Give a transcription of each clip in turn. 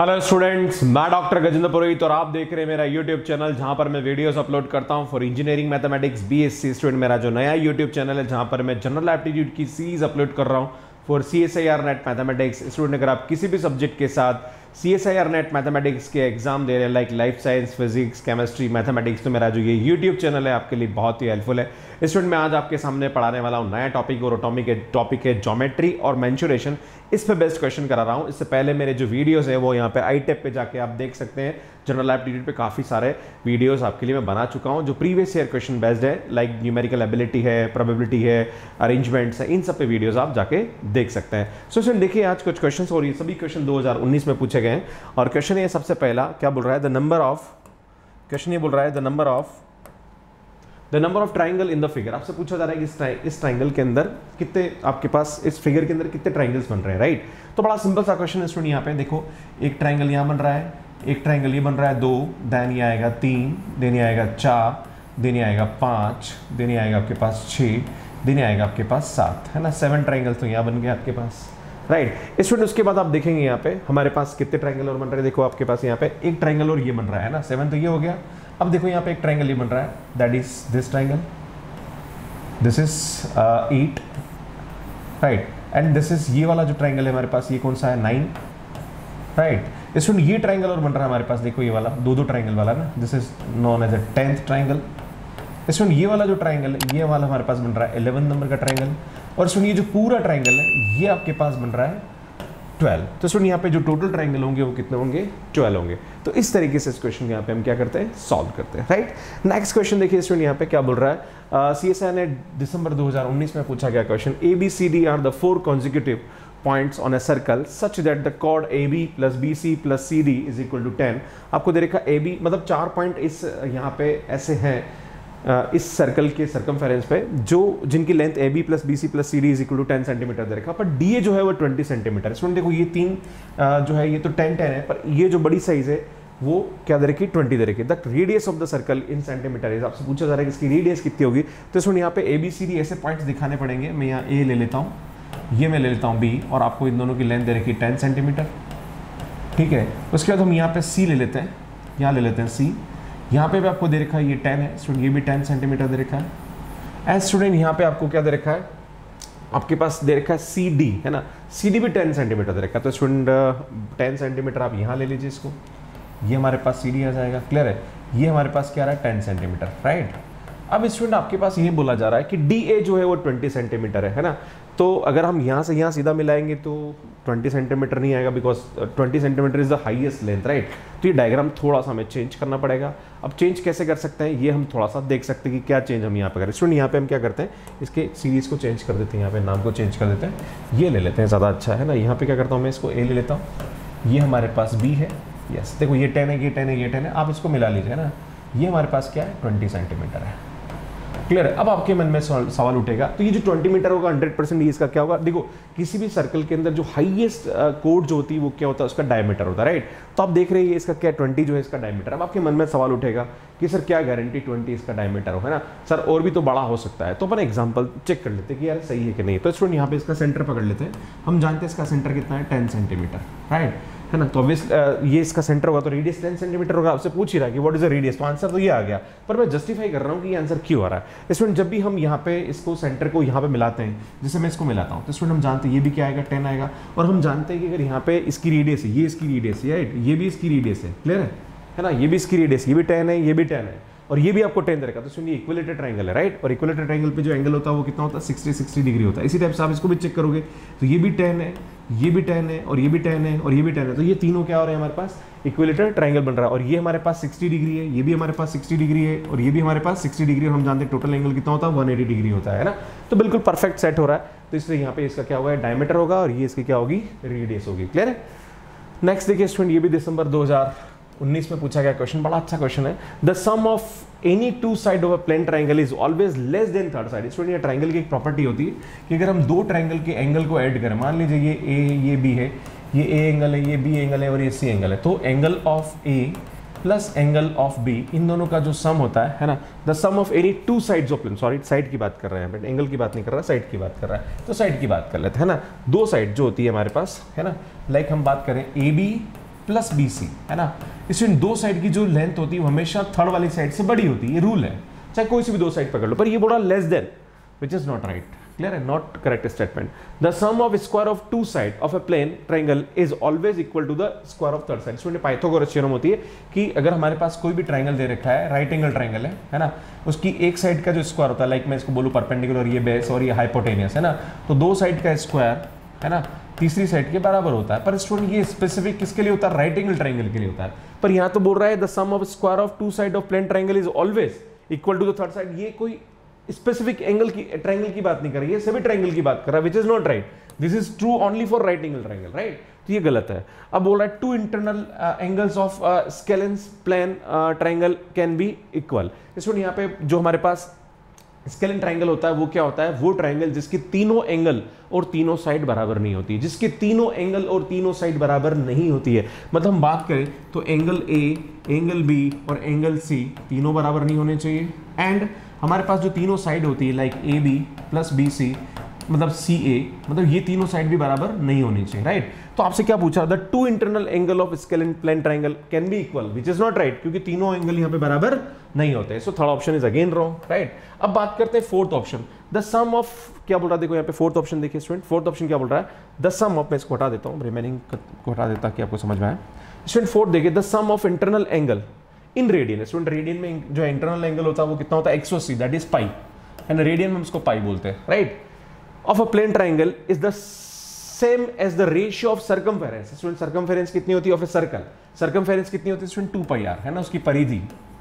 Hello students, मैं doctor Gajendra Purohit और आप देख रहे हैं मेरा यूट्यूब चैनल जहां पर मैं वीडियोस अपलोड करता हूं for engineering mathematics B.Sc student. मेरा जो नया यूट्यूब चैनल है जहां पर मैं जनरल एप्टीट्यूड की सीरीज अपलोड कर रहा हूं for CSIR NET mathematics student. अगर आप किसी भी सब्जेक्ट के साथ CSIR नेट मैथमेटिक्स के एग्जाम दे रहे हैं like life science, physics, chemistry, mathematics, तो मेरा जो ये यूट्यूब चैनल है आपके लिए बहुत ही हेल्पफुल है। स्टूडेंट मैं आज आपके सामने पढ़ाने वाला हूँ नया टॉपिक और टॉपिक है ज्योमेट्री और मेंसुरेशन। इस पे बेस्ट क्वेश्चन करा रहा हूँ। इससे पहले मेरे जो वीडियोस है वो यहाँ पे iTap पे जाके आप देख सकते हैं। जनरल एप्टीट्यूड पे काफ़ी सारे वीडियोस आपके लिए मैं बना चुका हूँ जो प्रीवियस ईयर क्वेश्चन बेस्ड है, लाइक न्यूमेरिकल एबिलिटी है, प्रोबेबिलिटी है, अरेंजमेंट्स है, इन सब पे वीडियोस आप जाके देख सकते हैं। सो स्टूडेंट देखिए आज कुछ क्वेश्चन और ये सभी क्वेश्चन 2019 में पूछे गए हैं। और क्वेश्चन ये सबसे पहला क्या बोल रहा है, the number of triangle in the figure. आपसे पूछा जा रहा है कि इस ट्राइंगल के अंदर कितने आपके पास, इस फिगर के अंदर कितने ट्राइंगल्स बन रहे हैं, राइट। तो बड़ा सिंपल सा क्वेश्चन है स्टूडेंट। यहाँ पे देखो एक ट्राइंगल यहाँ बन रहा है, एक ट्राइंगल ये बन रहा है 2, देन ये आएगा 3, देन ये आएगा 4, देन ये आएगा 5, देन ये आएगा आपके पास 6, देन ये आएगा आपके पास 7, है ना। 7 ट्राइंगल्स तो यहाँ बन गए आपके पास, राइट। स्टूडेंट उसके बाद आप देखेंगे यहाँ पे हमारे पास कितने ट्राइंगल और बन रहे हैं। देखो आपके पास यहाँ पे एक ट्राइंगल और ये बन रहा है ना, 7 तो ये हो गया। अब देखो यहाँ पे एक ट्राइंगल ये बन रहा है, that is this triangle, this is 8, right. And this is ये वाला जो ट्राइंगल है हमारे पास, ये कौन सा है, 9, राइट। स्टूडेंट ये ट्राइंगल और बन रहा है हमारे पास, देखो ये वाला दो ट्राइंगल वाला ना, this is known as a 10th triangle. Student ये वाला जो ट्राइंगल है ये वाला हमारे पास बन रहा है 11 नंबर का ट्राइंगल। और स्टूडेंट ये जो पूरा ट्राइंगल है ये आपके पास बन रहा है 12। तो स्टूडेंट यहाँ पे जो टोटल ट्राइंगल होंगे वो कितने होंगे, 12 होंगे। तो इस तरीके से इस क्वेश्चन यहाँ पे हम क्या करते हैं, सॉल्व करते हैं, राइट। नेक्स्ट क्वेश्चन देखिए स्टूडेंट यहाँ पे क्या बोल रहा है, CSIR नेट दिसंबर 2019 में पूछा गया question, ABCD are the 4 consecutive points on a circle such that the chord AB plus BC plus CD is equal to 10। आपको दे रखा AB मतलब 4 पॉइंट इस यहाँ पे ऐसे हैं इस सर्कल के सर्कमफेरेंस पे जो जिनकी length AB plus BC plus CD is equal to 10 centimetre दे रखा, पर DA जो है वो 20 सेंटीमीटर। इसमें देखो ये 3 जो है ये तो 10 है, पर ये जो बड़ी साइज है वो क्या दे रखी, 20 दे रखी। The radius of the circle in centimetre is. आपसे पूछा जा रहा है कि इसकी रेडियस कितनी होगी। तो इसमें यहाँ पे ABCD ऐसे पॉइंट्स दिखाने पड़ेंगे। मैं यहाँ A ले लेता हूँ, ये मैं ले लेता हूँ B, और आपको इन दोनों की लेंथ दे रखी 10 सेंटीमीटर, ठीक है। उसके बाद हम यहाँ पे C ले लेते हैं, यहाँ ले लेते हैं C। यहाँ पे भी आपको दे रखा है ये 10 है स्टूडेंट, ये भी 10 सेंटीमीटर दे रखा है। एज स्टूडेंट यहाँ पे आपको क्या दे रखा है, आपके पास दे रखा है CD, है ना। CD भी 10 सेंटीमीटर दे रखा है। तो स्टूडेंट 10 सेंटीमीटर आप यहाँ ले लीजिए इसको, ये हमारे पास CD आ जाएगा, क्लियर है। ये हमारे पास क्या रहा है, 10 सेंटीमीटर, राइट। अब स्टूडेंट आपके पास ये बोला जा रहा है कि DA जो है वो 20 सेंटीमीटर है ना। तो अगर हम यहाँ से यहाँ सीधा मिलाएंगे तो 20 सेंटीमीटर नहीं आएगा, because 20 centimetre is the highest length, right. तो ये डायग्राम थोड़ा सा हमें चेंज करना पड़ेगा। अब चेंज कैसे कर सकते हैं ये हम थोड़ा सा देख सकते हैं कि क्या चेंज हम यहाँ पे करें। स्टूडेंट यहाँ पे हम क्या करते हैं, इसके सीरीज को चेंज कर देते हैं, यहाँ पे नाम को चेंज कर देते हैं, ये ले लेते हैं, ज़्यादा अच्छा है ना। यहाँ पे क्या करता हूँ मैं, इसको A ले लेता हूँ, ये हमारे पास B है, यस। देखो ये 10 है, ये 10 है, ये 10 है, आप इसको मिला लीजिए ना। ये हमारे पास क्या है, 20 सेंटीमीटर है, क्लियर है। अब आपके मन में सवाल उठेगा, तो ये जो 20 मीटर होगा 100% ये इसका क्या होगा। देखो किसी भी सर्कल के अंदर जो हाईएस्ट कोड जो होती है वो क्या होता है, उसका डायमीटर होता है, राइट। तो आप देख रहे हैं इसका क्या 20 जो है इसका डायमीटर। अब आपके मन में सवाल उठेगा कि सर क्या गारंटी 20 इसका डायमीटर हो, है ना सर, और भी तो बड़ा हो सकता है। तो अपन एग्जाम्पल चेक कर लेते हैं कि यार सही है कि नहीं। तो स्टूडेंट यहाँ पे इसका सेंटर पकड़ लेते हैं। हम जानते हैं इसका सेंटर कितना है, 10 सेंटीमीटर, राइट, है ना। तो ऑब्वियसली ये इसका सेंटर होगा तो रेडियस 10 सेंटीमीटर होगा। आपसे पूछ ही रहा है कि व्हाट इज द रेडियस, तो आंसर तो ये आ गया। पर मैं जस्टिफाई कर रहा हूँ कि ये आंसर क्यों आ रहा है। स्टूडेंट जब भी हम यहाँ पे इसको सेंटर को यहाँ पे मिलाते हैं, जैसे मैं इसको मिलाता हूँ, तो स्टूडेंट हम जानते हैं ये भी क्या आएगा, 10 आएगा। और हम जानते हैं कि अगर यहाँ पे इसकी रेडियस है, ये इसकी रेडियस है, राइट, ये भी इसकी रेडियस है, क्लियर है ना। ये भी इसकी रेडियस, ये भी 10 है, ये भी 10 है, और ये भी आपको 10 दे रखा। तो सुनिए इक्विलेटरल ट्राइंगल है, राइट। और इक्विलेटरल ट्राइंगल पे जो एंगल होता है वो कितना होता है, 60 डिग्री होता है। इसी टाइप से आप इसको भी चेक करोगे तो ये भी 10 है, ये भी 10 है, और ये भी 10 है, और ये भी 10 है। तो ये तीनों क्या हो रहे हैं, हमारे पास इक्विलेटरल ट्राइंगल बन रहा है। और ये हमारे पास 60 डिग्री है, ये भी हमारे पास 60 डिग्री है, और ये भी हमारे पास 60 डिग्री है। और हम जानते हैं टोटल एंगल कितना होता है, 180 डिग्री होता है ना। तो बिल्कुल परफेक्ट सेट हो रहा है। तो इसलिए यहाँ पे इसका क्या होगा, डायमीटर होगा, और ये इसकी क्या होगी, रेडियस होगी, क्लियर है। नेक्स्ट देखिए स्टूडेंट, ये भी दिसंबर 2019 में पूछा गया क्वेश्चन, बड़ा अच्छा क्वेश्चन है। The sum of any two side of a plane triangle is always less than third side. Student ये ट्राइंगल की एक प्रॉपर्टी होती है कि अगर हम दो ट्राइंगल के एंगल को ऐड करें, मान लीजिए ये A ये B है, ये A एंगल है, ये B एंगल है, और ये C एंगल है, तो angle of A plus angle of B, इन दोनों का जो सम होता है ना, the sum of any two sides of plane, sorry side की बात कर रहे हैं, बट एंगल की बात नहीं कर रहा, साइड की बात कर रहा है। तो साइड की बात कर लेते हैं ना। दो साइड जो होती है हमारे पास, है ना, लाइक हम बात करें AB प्लस BC, है ना। इसमें दो साइड की जो लेंथ होती है वो हमेशा थर्ड वाली साइड से बड़ी होती है, ये रूल है, चाहे कोई सी भी दो साइड पकड़ लो, पर ये बोला less than, which is not right, clear है, not correct statement. The sum of square of two side of a plane triangle is always equal to the square of third side. इसमें Pythagoras theorem होती है कि अगर हमारे पास कोई भी triangle दे रखा है, राइट एंगल ट्राइंगल है ना, उसकी एक साइड का जो स्क्वायर होता है, लाइक मैं इसको बोलूँ परपेंडिकुलर, ये बेस और ये हाइपोटेनियस, है ना, तो दो साइड का स्क्वायर, है ना, तीसरी साइड के बराबर होता है। पर स्टूडेंट ये स्पेसिफिक किसके लिए होता है, राइट एंगल ट्राइंगल के लिए होता है। पर यहाँ तो बोल रहा है the sum of square of two side of plane triangle is always equal to the third side. ये कोई स्पेसिफिक एंगल की ट्राइंगल की बात नहीं कर रही है, सभी ट्राइंगल की बात कर रहा है, which is not right. This is true only for right angle triangle, right, तो ये गलत है। अब बोल रहा है two internal angles of scalene plane triangle can be equal. इसमें यहाँ पे जो हमारे पास स्केलेन ट्राइंगल होता है वो क्या होता है, वो ट्राइंगल जिसके तीनों एंगल और तीनों साइड बराबर नहीं होती, जिसके तीनों एंगल और तीनों साइड बराबर नहीं होती है। मतलब हम बात करें तो एंगल ए, एंगल बी और एंगल सी तीनों बराबर नहीं होने चाहिए। एंड हमारे पास जो तीनों साइड होती है like A B plus B C मतलब सी ए, मतलब ये तीनों साइड भी बराबर नहीं होनी चाहिए, राइट। तो आपसे क्या पूछा, the two internal angle of scalene plane triangle can be equal, which is not right, क्योंकि तीनों एंगल यहाँ पे बराबर नहीं होते। So third option is again wrong, right. अब बात करते हैं fourth option, the sum of, क्या बोल रहा है, देखो यहाँ पे फोर्थ ऑप्शन देखिए स्टूडेंट, फोर्थ ऑप्शन क्या बोल रहा है, द सम ऑफ, मैं इसको हटा देता हूँ, रिमेनिंग को हटा देता कि आपको समझ में आए। स्टूडेंट फोर्थ देखिए, the sum of internal angle in radian. Student radian में जो इंटरनल एंगल होता है वो कितना होता है, 180, that is pi, and radian में हम इसको पाई बोलते हैं, right, of a plane triangle is the same as the ratio of circumference. Student circumference कितनी होती है ऑफ ए सर्कल, सर्कमफेरेंस कितनी होती है स्टूडेंट 2πr, है ना, उसकी परिधि,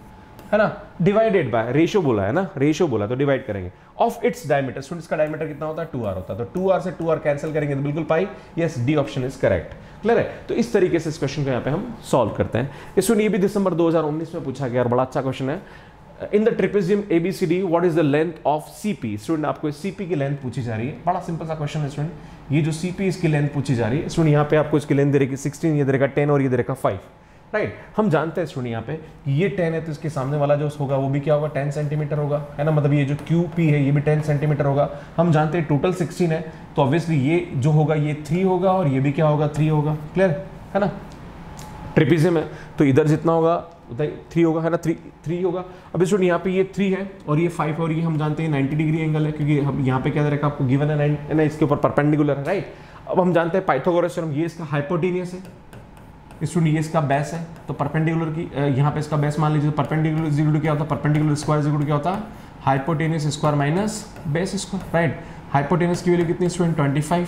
है ना, डिवाइडेड बाय, रेशियो बोला है ना, रेशियो बोला तो डिवाइड करेंगे, ऑफ इट्स डायमीटर। स्टूडेंट इसका डायमीटर कितना होता है, 2r होता है, तो 2r से 2r कैंसिल करेंगे तो बिल्कुल pi, yes, D option is correct, clear है। तो इस तरीके से इस क्वेश्चन को यहाँ पे हम सॉल्व करते हैं। इसमें ये भी दिसंबर 2019 में पूछा गया, बड़ा अच्छा क्वेश्चन है। In the trapezium ABCD what is the length of CP। Student आपको CP की लेंथ पूछी जा रही है, बड़ा सिंपल सा क्वेश्चन है स्टूडेंट। ये जो CP इसकी लेंथ पूछी जा रही है स्टूडेंट, यहाँ पे आपको इसकी लेंथ दे रही है 16, ये दे रहेगा 10 और ये दे रहेगा 5, राइट। हम जानते हैं स्टूडेंट यहाँ पे ये 10 है तो इसके सामने वाला जो होगा वो भी क्या होगा, 10 सेंटीमीटर होगा, है ना, मतलब ये जो QP है ये भी 10 सेंटीमीटर होगा। हम जानते हैं टोटल 16 है तो ऑब्वियसली ये जो होगा ये 3 होगा और ये भी क्या होगा, 3 होगा, क्लियर है ना। ट्रेपेजियम है तो इधर जितना होगा उधर 3 होगा, है ना, 3 होगा। अब स्टूडेंट यहाँ पे ये 3 है और ये 5 और ये हम जानते हैं 90 डिग्री एंगल है, क्योंकि हम यहाँ पे क्या दे रखा आपको गिवन है ना, इसके ऊपर परपेंडिकुलर है, राइट। अब हम जानते हैं पाइथागोरस थ्योरम, ये इसका हाइपोटेनियस है स्टूडेंट, ये इसका बेस है, तो परपेंडिकुलर की यहाँ पे इसका बेस मान लीजिए, तो परपेंडिकुलर इज इक्वल टू क्या होता है, perpendicular square is equal to क्या होता है, hypotenuse square minus base square, right. Hypotenuse की वैल्यू कितनी स्टूडेंट 25,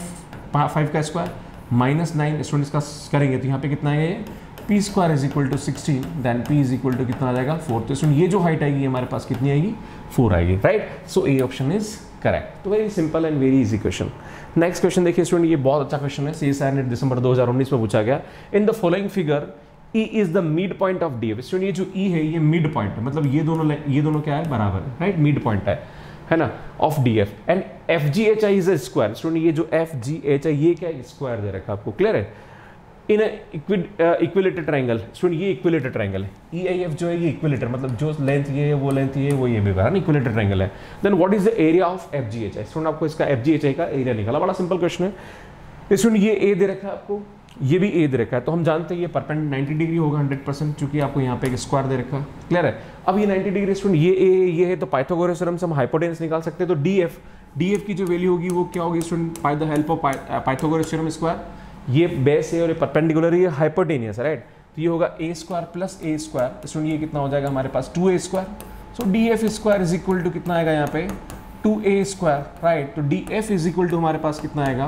5 का स्क्वायर माइनस 9 स्टूडेंट इसका करेंगे तो यहाँ पे कितना है, P square is equal to 16, then P is equal to कितना आ जाएगा 4। तो स्टूडेंट ये जो हाइट आएगी हमारे पास कितनी आएगी, 4 आएगी, right. So A option is correct. तो very simple and very easy question. Next question देखिए स्टूडेंट, ये बहुत अच्छा क्वेश्चन है, CSIR-NET दिसंबर 2019 में पूछा गया। In the following figure E is the mid point of DF। Student ये जो E है ये मिड पॉइंट है, मतलब ये दोनों क्या है, बराबर है, राइट, मिड पॉइंट है ना, of DF and FGHI is a square. Student ये जो FGHI ये क्या है, स्क्वायर दे रखा आपको, क्लियर है। इन इक्विलेटर ट्राइंगल, स्टूडेंट ये इक्विलेटर ट्राइंगल है, EIF जो है ये इक्विलेटर, मतलब जो लेंथ ये है वो लेंथ ये है वो ये भी है ना, इक्विलेटर ट्राइंगल है। Then what is the area of FGHI। Student आपको इसका FGHI का एरिया निकाला, बड़ा सिंपल क्वेश्चन है। स्टूडेंट ये A दे रखा है आपको, ये भी A दे रखा है, तो हम जानते हैं ये परपेंडिकुलर 90 डिग्री होगा 100%, चूंकि आपको यहाँ पे एक स्क्वायर दे रखा है, क्लियर है। अब ये 90 डिग्री स्टूडेंट ये है, तो पाइथागोरस थ्योरम से हम हाइपोटेनस निकाल सकते हैं, तो DF की जो वैल्यू होगी वो क्या होगी student, by the help of Pythagoras theorem square, ये बेस है और ये परपेंडिकुलर है, ये हाइपोटेनियस, राइट। तो ये होगा A square plus A square, student ये कितना हो जाएगा हमारे पास 2A square. So DF square is equal to कितना आएगा यहाँ पे 2A स्क्वायर, राइट। तो DF इज इक्वल टू हमारे पास कितना आएगा,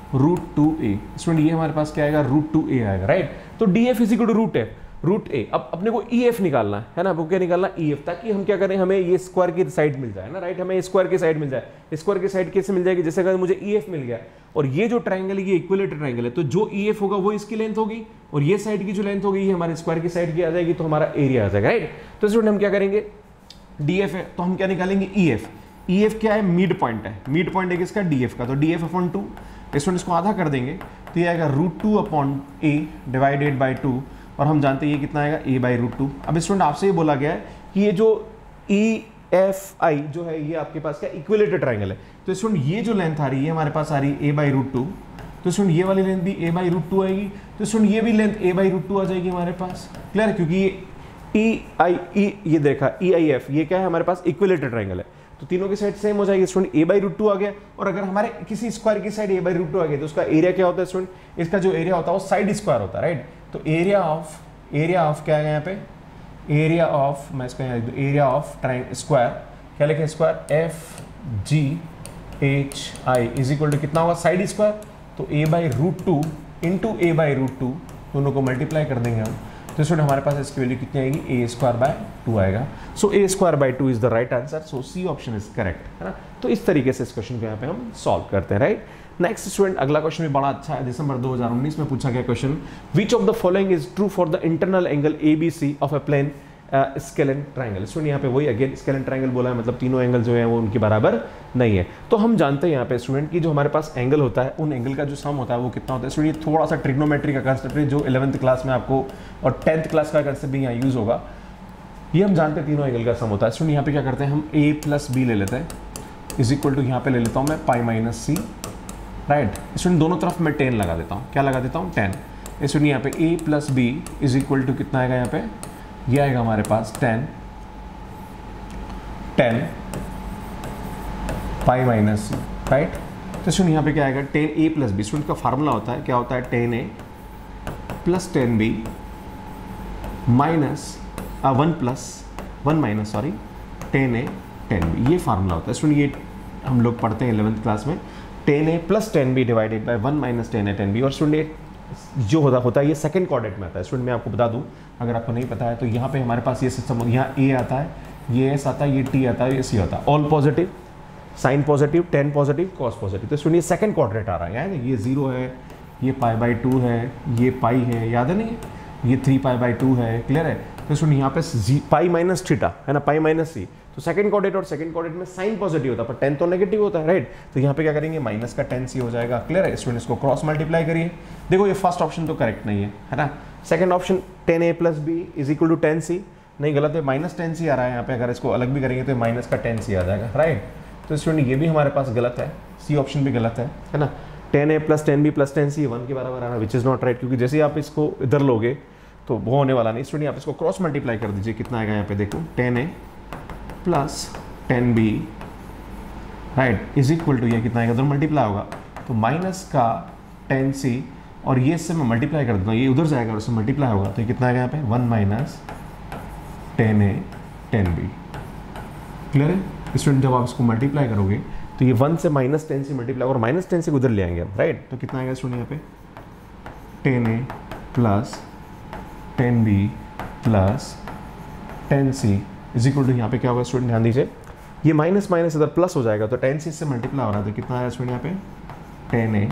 √2a। स्टूडेंट ये हमारे पास क्या आएगा, √2a आएगा, राइट। तो DF is equal to √a। अब अपने को EF निकालना है ना, वो क्या निकालना EF, ताकि हम क्या करें, हमें ये स्क्वायर की साइड मिल जाए ना, राइट, हमें स्क्वायर की साइड मिल जाए। स्क्वायर की साइड कैसे मिल जाएगी, जैसे अगर मुझे EF मिल गया और ये जो ट्राइंगल है ये इक्विलेटर ट्राइंगल है, तो जो EF होगा वो इसकी लेंथ होगी और ये साइड की जो लेंथ होगी ये हमारे स्क्वायर की साइड की आ जाएगी, तो हमारा एरिया आ जाएगा, राइट। तो स्टूडेंट हम क्या करेंगे, DF है तो हम क्या निकालेंगे EF क्या है, मिड पॉइंट है, मिड पॉइंट है किसका, DF का, तो DF/2 स्टूडेंट इसको आधा कर देंगे तो ये आएगा √2/a डिवाइडेड बाई 2, और हम जानते हैं ये कितना आएगा a/√2। अब स्टूडेंट आपसे ये बोला गया है कि ये जो EFI जो है ये आपके पास क्या इक्विलेटर ट्राइंगल है, तो स्टूडेंट ये जो लेंथ आ रही है हमारे पास आ रही है a/√2, तो स्टूडेंट ये वाली लेंथ भी a बाई रूट 2 आएगी, तो स्टूडेंट ये भी लेंथ a बाई रूट 2 आ जाएगी हमारे पास। क्लियर है, क्योंकि ये ये देखा EIF ये क्या है हमारे पास इक्विलेटरल ट्रायंगल है, तो तीनों की साइड सेम हो जाएगी स्टूडेंट। a बाई रूट 2 आ गया, और अगर हमारे किसी स्क्वायर की साइड a बाई रूट 2 आ गया तो उसका एरिया क्या होता है स्टूडेंट, इसका जो एरिया होता है वो साइड स्क्वायर होता है, राइट। तो एरिया ऑफ क्या है यहाँ पे, एरिया ऑफ, मैं इसका एरिया ऑफ ट्रायंगल स्क्वायर क्या लिखे, square FGHI is equal to कितना होगा, साइड स्क्वायर, तो a by root 2 into a by root 2 दोनों को मल्टीप्लाई कर देंगे हम, तो स्टूडेंट हमारे पास इसकी वैल्यू कितनी आएगी, a स्क्वायर बाय 2 आएगा। So a square by 2 is the right answer, so C option is correct, है ना। तो इस तरीके से इस क्वेश्चन को यहाँ पे हम सॉल्व करते हैं, राइट। नेक्स्ट स्टूडेंट अगला क्वेश्चन भी बड़ा अच्छा है, दिसंबर 2019 में पूछा गया question, which of the following is true for the internal angle ABC of a plane scalene triangle. Student यहाँ पे वही अगेन स्केलेन ट्रायंगल बोला है, मतलब तीनों एंगल जो है वो उनके बराबर नहीं है। तो हम जानते हैं यहाँ पे स्टूडेंट की जो हमारे पास एंगल होता है उन एंगल का जो सम होता है वो कितना होता है। स्टूडेंट ये थोड़ा सा ट्रिग्नोमेट्री का कंसेप्ट है जो 11th क्लास में आपको और 10th क्लास का कंसेप्ट भी यहाँ यूज होगा। ये हम जानते हैं तीनों एंगल का सम होता है। स्टूडेंट यहाँ पे क्या करते हैं हम a प्लस बी ले लेते हैं, इज इक्वल टू यहाँ पे ले लेता हूँ मैं pi minus C, right. Student दोनों तरफ मैं 10 लगा देता हूँ, क्या लगा देता हूँ 10। स्टूडेंट यहाँ पे a plus B is equal to कितना आएगा, यहाँ पे ये आएगा हमारे पास 10 पाई माइनस सी, राइट। तो स्टूडेंट यहाँ पे क्या आएगा 10a प्लस बी, स्टूडेंट का फार्मूला होता है क्या होता है 10a plus 10b minus 1 minus 10a 10b, ये फार्मूला होता है स्टूडेंट। ये हम लोग पढ़ते हैं 11th क्लास में, 10a plus 10b divided by 1 minus 10a 10b। और स्टूडेंट जो होता है ये सेकंड क्वाड्रेंट में आता है। स्टूडेंट मैं आपको बता दूं अगर आपको नहीं पता है तो यहाँ पे हमारे पास ये सिस्टम, यहाँ a आता है, ये s आता है, ये t आता है, ये c आता है, all positive, sine positive, 10 positive, cos positive. तो स्टूडेंट ये सेकंड क्वाड्रेंट आ रहा है, ये 0 है, ये पाई बाई 2 है, ये पाई है, याद है नहीं, ये 3 पाई बाई 2 है, क्लियर है। तो स्टूडेंट यहाँ पे पाई माइनस थीटा है ना, पाई माइनस सी, तो सेकंड क्वाड्रेंट और सेकंड क्वाड्रेंट में साइन पॉजिटिव होता है पर 10 तो नेगेटिव होता है, राइट। तो यहाँ पे क्या करेंगे माइनस का 10c हो जाएगा, क्लियर है। स्टूडेंट इसको क्रॉस मल्टीप्लाई करिए, देखो ये फर्स्ट ऑप्शन तो करेक्ट नहीं है ना। Second option 10a plus B is equal to 10c, नहीं गलत है, माइनस 10c आ रहा है यहाँ पे, अगर इसको अलग भी करेंगे तो माइनस का 10c आ जाएगा, राइट। तो स्टूडेंट ये भी हमारे पास गलत है, सी ऑप्शन भी गलत है ना। 10a plus 10b plus 10c 1 के बराबर आ रहा है, विच इज़ नॉट राइट, क्योंकि जैसे आप इसको इधर लोगे तो वो होने वाला नहीं। स्टूडेंट आप इसको क्रॉस मल्टीप्लाई कर दीजिए, कितना आएगा यहाँ पे देखो 10a plus 10b, right, is equal to ये कितना आएगा, उधर मल्टीप्लाई होगा तो माइनस का 10c, और ये इससे मैं मल्टीप्लाई कर देता हूँ, ये उधर जाएगा और उससे मल्टीप्लाई होगा तो ये कितना आएगा यहाँ पे 1 माइनस 10a 10b, क्लियर है। स्टूडेंट जब आप इसको मल्टीप्लाई करोगे तो ये 1 से माइनस 10 से मल्टीप्लाई और माइनस 10 से उधर ले आएंगे हम, राइट। तो कितना आएगा स्टूडेंट यहाँ पे 10a plus 10b plus 10c is equal to यहाँ पे क्या होगा स्टूडेंट, ध्यान दीजिए ये माइनस माइनस इधर प्लस हो जाएगा तो 10c से मल्टीप्लाई हो रहा है तो कितना आया स्टूडेंट यहाँ पे 10a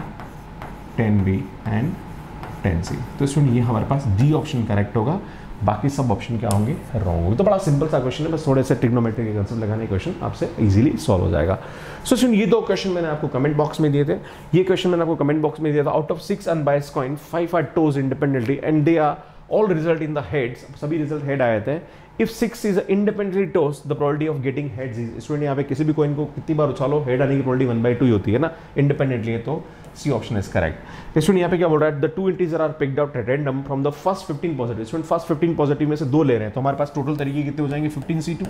10b एंड 10c। तो स्टूडेंट ये हमारे पास डी ऑप्शन करेक्ट होगा, बाकी सब ऑप्शन क्या होंगे रॉन्ग होंगे। तो बड़ा सिंपल सा क्वेश्चन है, बस थोड़े से ट्रिग्नोमेट्री के कंसेप्ट लगाने क्वेश्चन आपसे इजीली सॉल्व हो जाएगा। सो स्टूडेंट ये 2 क्वेश्चन मैंने आपको कमेंट बॉक्स में दिए थे, ये क्वेश्चन मैंने आपको कमेंट बॉक्स में दिया था। Out of 6 unbiased coin 5 are tossed independently and they are all result in the heads, सभी रिजल्ट हेड आए थे। If 6 is independently tossed the probability of getting heads is, student यहाँ पे किसी भी कॉइन को कितनी बार उछालो हेड आने की प्रोबेबिलिटी 1/2 ही होती है ना, इंडिपेंडेंटली है, तो C option is correct. Student यहाँ पे क्या बोल रहा है, the 2 integer are picked out at random from the first 15 positive. Student first 15 positive में से 2 ले रहे हैं तो हमारे पास टोटल तरीके कितने हो जाएंगे 15c2,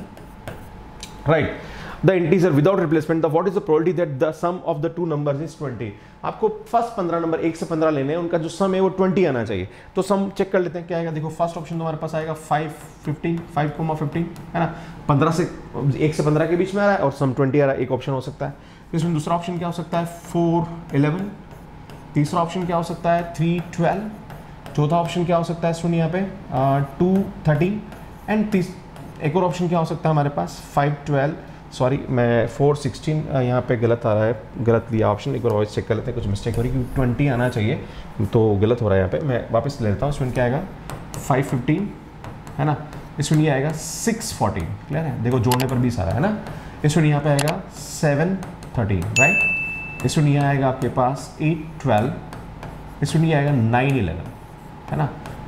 right. The integer without replacement the what is the probability that the sum of the 2 numbers is 20। आपको फर्स्ट 15 नंबर 1 से 15 लेने हैं, उनका जो सम है वो 20 आना चाहिए। तो सम चेक कर लेते हैं क्या आएगा, देखो फर्स्ट ऑप्शन तुम्हारे पास आएगा 5 15 है ना, 15 से 1 से 15 के बीच में आ रहा है और सम 20 आ रहा है, एक ऑप्शन हो सकता है। इसमें दूसरा ऑप्शन क्या हो सकता है 4 11, तीसरा ऑप्शन क्या हो सकता है 3 12, चौथा ऑप्शन क्या हो सकता है सुनिए यहाँ पे 2 13 एंड एक और ऑप्शन क्या हो सकता है हमारे पास 5 12, सॉरी मैं 4 16 यहाँ पे गलत आ रहा है, गलत दिया ऑप्शन, एक बार वॉइस चेक कर लेते हैं, कुछ मिस्टेक हो रही है क्योंकि 20 आना चाहिए तो गलत हो रहा है यहाँ पे, मैं वापस ले लेता हूँ। इसमें क्या आएगा 5 15 है ना, इसमें ये आएगा 6 14, क्लियर है, देखो जोड़ने पर 20 आ रहा है ना। इसमें यहाँ पे आएगा 7 13, राइट। इसमें ये आएगा आपके पास 8 12, इसमें ये आएगा 9 11 है ना।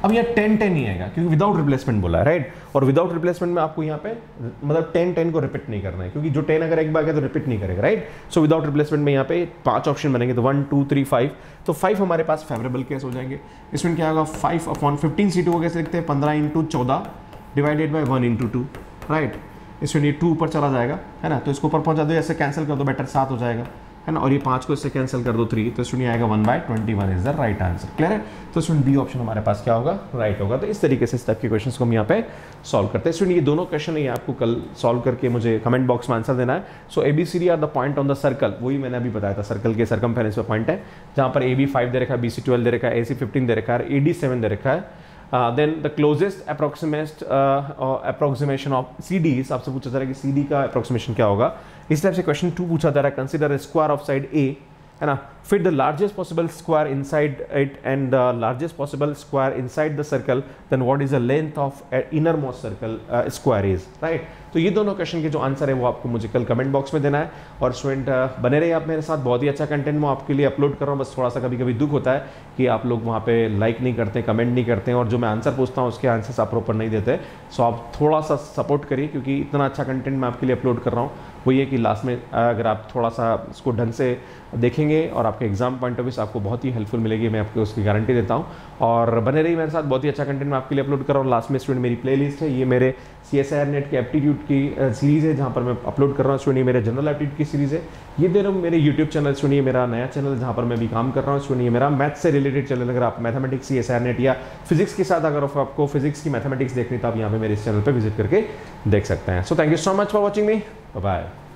अब यहाँ 10-10 ही आएगा क्योंकि विदाउट रिप्लेसमेंट बोला है, राइट। और विदाउट रिप्लेसमेंट में आपको यहाँ पे मतलब 10-10 को रिपीट नहीं करना है, क्योंकि जो 10 अगर एक बार गया तो रिपीट नहीं करेगा, राइट। सो विदाउट रिप्लेसमेंट में यहाँ पे 5 ऑप्शन बनेंगे, तो 1 2 3 5, तो 5 हमारे पास फेवरेबल केस हो जाएंगे। इसमें क्या होगा 5/15 C2 को कैसे लिखते हैं 15/14 डिवाइडेड बाई 1/2, राइट। इसमें ये 2 ऊपर चला जाएगा, है ना, तो इसको ऊपर पहुंचा दो, ऐसे कैंसिल कर दो, बेटर 7 हो जाएगा, है ना, और ये 5 को इससे कैंसिल कर दो 3, तो इसमें आएगा 1/21 is the right answer. Clear है, तो इसमें बी ऑप्शन हमारे पास क्या होगा, राइट होगा। तो इस तरीके से इस टाइप के क्वेश्चंस को हम यहाँ पे सॉल्व करते हैं। इसमें ये दोनों क्वेश्चन है, आपको कल सॉल्व करके मुझे कमेंट बॉक्स में आंसर देना है। So ABCD are the point on the circle, वही मैंने अभी बताया था, सर्कल के सर्कमफेरेंस पे पॉइंट है, जहाँ पर AB 5 दे रखा है, BC 12 दे रखा है, AC 15 दे रखा है, AD 7 दे रखा है। Then the closest approximation of CD, आपसे पूछा जा रहा है कि CD का approximation क्या होगा। इस टाइप से क्वेश्चन 2 पूछा जा रहा है, consider a square of side A, है ना, fit the largest possible square inside it and the largest possible square inside the circle, then what is the length of innermost circle square is, right। तो ये दोनों question के जो answer है वो आपको मुझे कल कमेंट बॉक्स में देना है। और स्टूडेंट बने रहिए आप मेरे साथ, बहुत ही अच्छा कंटेंट मैं आपके लिए अपलोड कर रहा हूँ। बस थोड़ा सा कभी कभी दुख होता है कि आप लोग वहाँ पे लाइक नहीं करते, कमेंट नहीं करते हैं, और जो मैं आंसर पूछता हूँ उसके आंसर्स आप प्रॉपर नहीं देते। सो आप थोड़ा सा सपोर्ट करिए, क्योंकि इतना अच्छा कंटेंट मैं आपके लिए अपलोड कर रहा हूँ। वही है कि लास्ट में अगर आप थोड़ा सा इसको ढंग से देखेंगे और आपके एग्जाम पॉइंट ऑफ व्यू से आपको बहुत ही हेल्पफुल मिलेगी, मैं आपको उसकी गारंटी देता हूँ। और बने रहिए मेरे साथ, बहुत ही अच्छा कंटेंट मैं आपके लिए अपलोड कर रहा हूँ। लास्ट में स्टूडेंट मेरी प्लेलिस्ट है, ये मेरे CSIR नेट के एप्टीट्यूड की सीरीज़ है, जहाँ पर मैं अपलोड कर रहा हूँ। स्टूडेंट ये मेरे जनरल एप्टीट्यूड की सीरीज़ है, ये दे रहा हूँ मेरे यूट्यूब चैनल। सुनिए मेरा नया चैनल जहाँ पर मैं भी काम कर रहा हूँ। सुनिए मेरा मैथ्स से रिलेटेड चैनल, अगर आप मैथमेटिक्स CSIR नेट या फिजिक्स के साथ अगर आपको फिजिक्स की मैथमेटिक्स देखनी तो आप यहाँ पे मेरे इस चैनल पर विजिट करके देख सकते हैं। So thank you so much for watching me, bye.